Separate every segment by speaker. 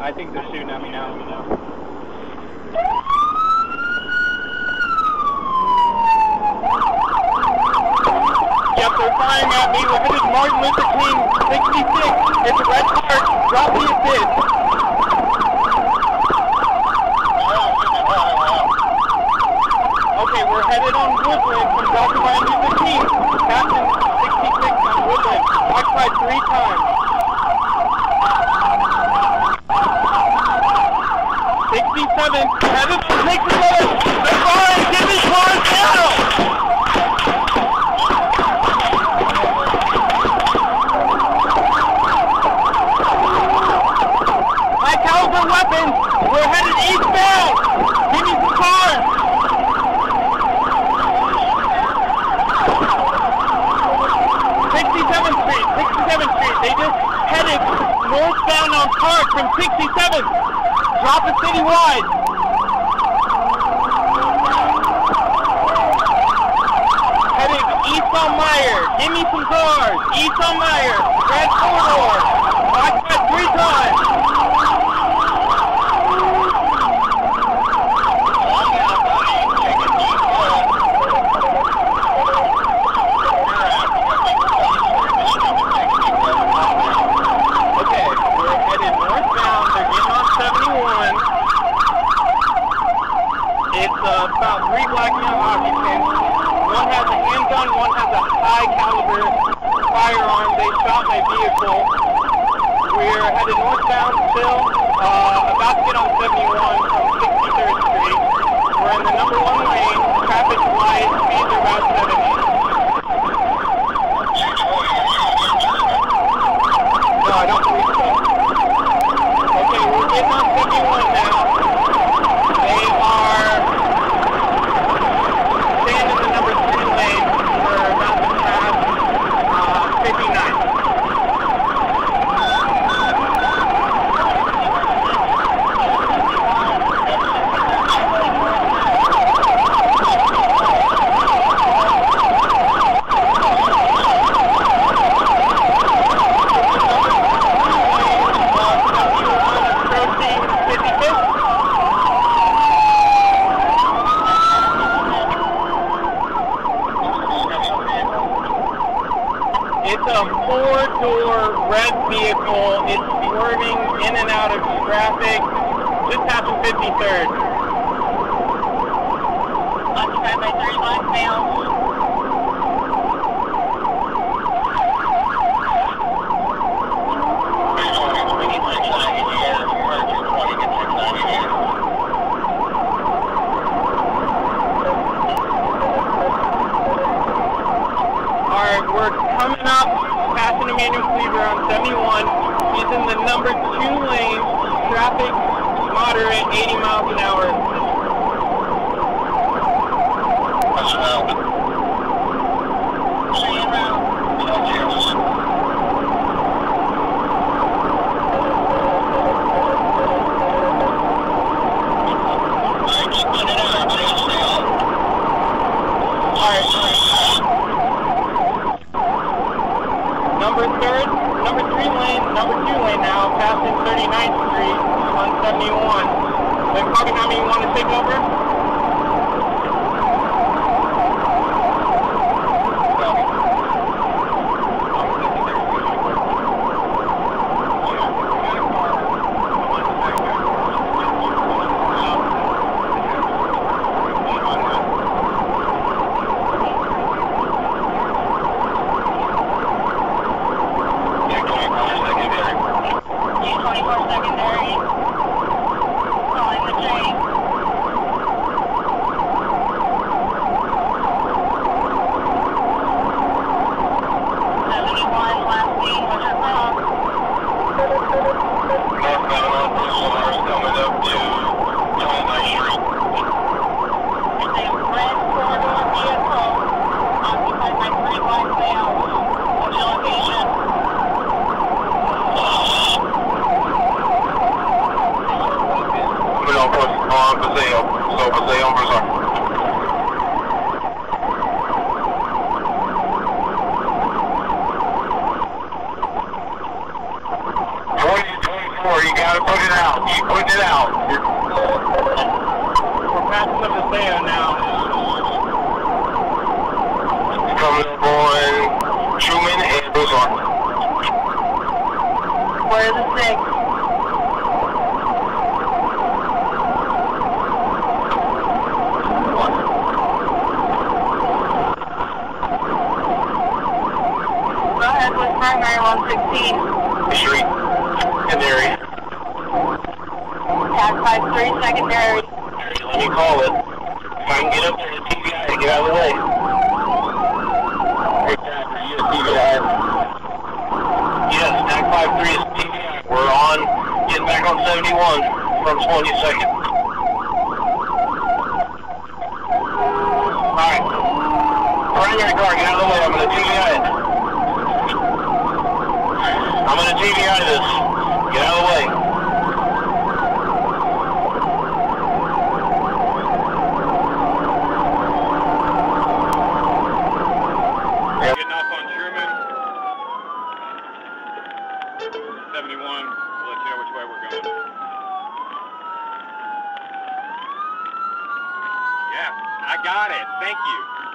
Speaker 1: I think they're shooting at me now. Yep, they're firing at me. We're headed Martin Luther King 66. It's a red car. Drop the assist. Okay, we're headed on Woodland from Dr. Martin Luther King. Passing 66 on Woodland. Occupied 3 times. 67. Headed to 67. They're firing. Get these cars down. High caliber weapons. We're headed eastbound. Give me some cars. 67th Street. 67th Street. They just headed northbound on Park from 67th. Drop it citywide. Headed east on Meyer. Give me some cars. East on Meyer. Red corridor. Occupied 3 times. Okay, we're headed northbound. They're getting on 71. It's about 3 black male occupants. One has a handgun, one has a high caliber firearm. They shot my vehicle. We're headed northbound still, about to get on 71 from 63rd Street. We're in the number 1 lane. Traffic light, speeds are about 70. No, I don't believe so. Okay, we're getting on 71 now. They are staying in the number 3 lane. We're about to pass 59. It's a 4-door red vehicle. It's swerving in and out of traffic. Just passing 53rd. Occupied by 3 black males. Alright, we're coming up, passing Emmanuel Cleaver on 71. He's in the number 2 lane. Traffic moderate, 80 miles an hour. Number 3 lane, number 2 lane now, passing 39th Street on 71. Then talking how many you want to take over? You got
Speaker 2: gotta put it out. Keep putting it out.
Speaker 1: We're passing up the Paseo now.
Speaker 2: Coming up on Truman and Ozark.
Speaker 3: Where's the 6? Go ahead with primary 116.
Speaker 2: Street. Secondary.
Speaker 3: Tag 53 secondary.
Speaker 2: Let me call it. If I can get up there to TVI to get out of the way. Hey, Tag, are you at TVI? Yes, Tag 53 is TVI. We're on, getting back on 71 from 22nd. Alright. Primary car, get out of the way. I'm going to TVI it. I'm going to TVI this. Get out of the way.
Speaker 1: Getting off on Truman. 71. We'll let you know which way we're going. Yeah, I got it. Thank you.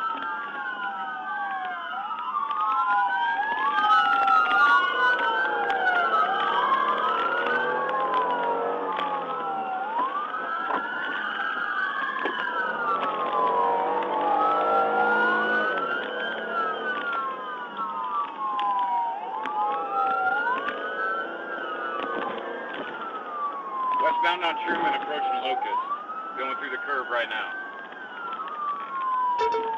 Speaker 1: Westbound on Truman approaching Locust. Going through the curve right now.